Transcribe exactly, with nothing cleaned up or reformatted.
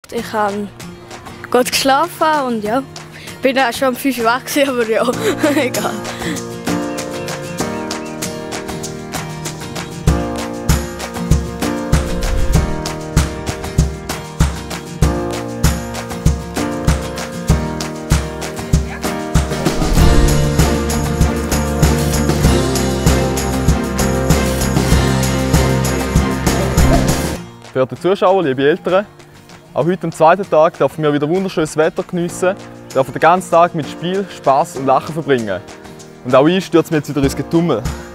Ich habe gut geschlafen und ja, bin auch schon um fünf Uhr wach gewesen, aber ja, egal. Verehrte Zuschauer, liebe Eltern, auch heute am zweiten Tag dürfen wir wieder wunderschönes Wetter geniessen, dürfen den ganzen Tag mit Spiel, Spass und Lachen verbringen. Und auch ich stürze mich jetzt wieder ins Getummel.